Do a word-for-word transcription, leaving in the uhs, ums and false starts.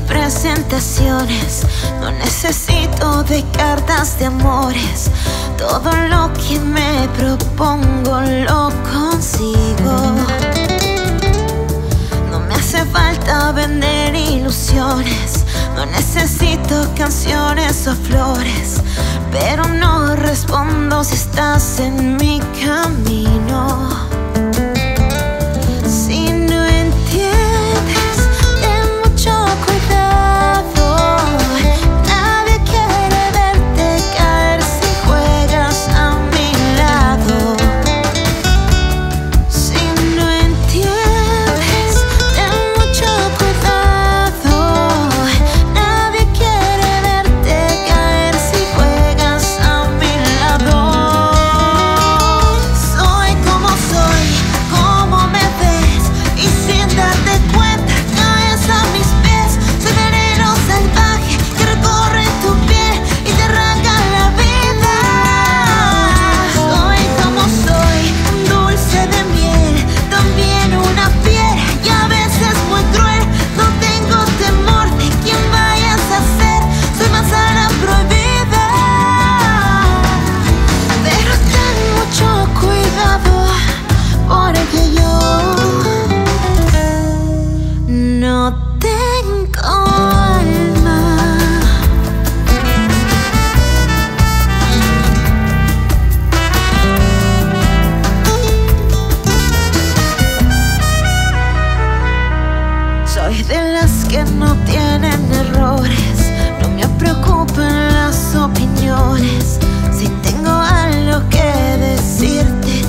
presentaciones, no necesito de cartas de amores. Todo lo que me propongo lo consigo. No me hace falta vender ilusiones, no necesito canciones o flores, pero no respondo si estás en mi camino. Si no entiendes, ten mucho cuidado. Nadie quiere verte caer si juegas a mi lado. Si no entiendes, ten mucho cuidado. Nadie quiere verte caer si juegas a mi lado. Soy como soy, como me ves, y sin darte cuenta caes a mis pies. Soy veneno salvaje que recorre tu piel y te arranca la vida. Soy como soy, un dulce de miel, también una fiera y a veces muy cruel. No tengo temor de quién vayas a ser, soy manzana prohibida. Pero ten mucho cuidado, porque yo no tengo alma. Soy de las que no tienen errores, no me preocupan las opiniones. Si tengo algo que decirte,